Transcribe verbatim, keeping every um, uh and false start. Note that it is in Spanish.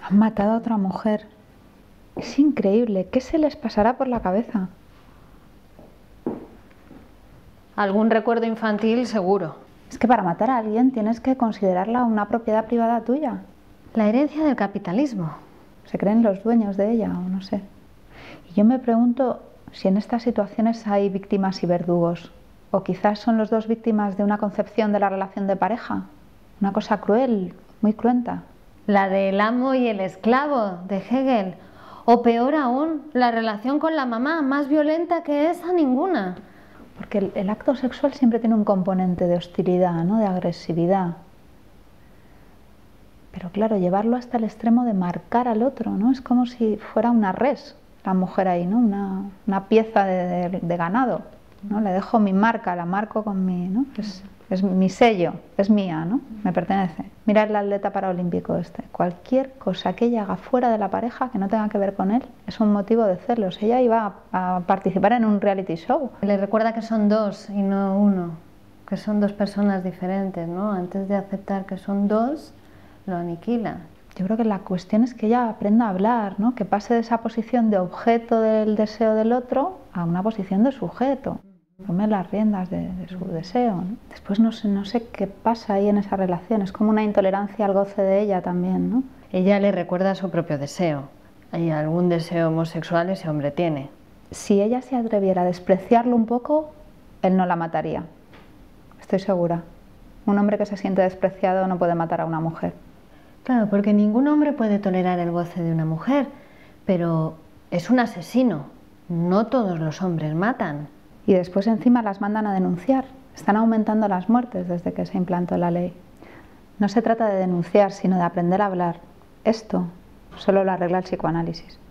Han matado a otra mujer. Es increíble. ¿Qué se les pasará por la cabeza? Algún recuerdo infantil seguro. Es que para matar a alguien tienes que considerarla una propiedad privada tuya. La herencia del capitalismo. Se creen los dueños de ella, o no sé. Y yo me pregunto si en estas situaciones hay víctimas y verdugos. O quizás son los dos víctimas de una concepción de la relación de pareja. Una cosa cruel, muy cruenta. La del amo y el esclavo, de Hegel. O peor aún, la relación con la mamá, más violenta que esa ninguna. Porque el, el acto sexual siempre tiene un componente de hostilidad, ¿no? De agresividad. Pero claro, llevarlo hasta el extremo de marcar al otro, ¿no? Es como si fuera una res, la mujer ahí, ¿no? Una, una pieza de, de, de ganado, ¿no? Le dejo mi marca, la marco con mi, ¿no? Es, es mi sello, es mía, ¿no? Me pertenece. Mira el atleta paraolímpico este. Cualquier cosa que ella haga fuera de la pareja que no tenga que ver con él es un motivo de celos. Ella iba a, a participar en un reality show. Le recuerda que son dos y no uno, que son dos personas diferentes, ¿no? Antes de aceptar que son dos, lo aniquila. Yo creo que la cuestión es que ella aprenda a hablar, ¿no? Que pase de esa posición de objeto del deseo del otro a una posición de sujeto. Tome las riendas de, de su deseo, ¿no? Después no sé, no sé qué pasa ahí en esa relación, es como una intolerancia al goce de ella también, ¿no? Ella le recuerda su propio deseo. Hay algún deseo homosexual ese hombre tiene. Si ella se atreviera a despreciarlo un poco, él no la mataría. Estoy segura. Un hombre que se siente despreciado no puede matar a una mujer. Claro, porque ningún hombre puede tolerar el goce de una mujer, pero es un asesino. No todos los hombres matan. Y después encima las mandan a denunciar. Están aumentando las muertes desde que se implantó la ley. No se trata de denunciar, sino de aprender a hablar. Esto solo lo arregla el psicoanálisis.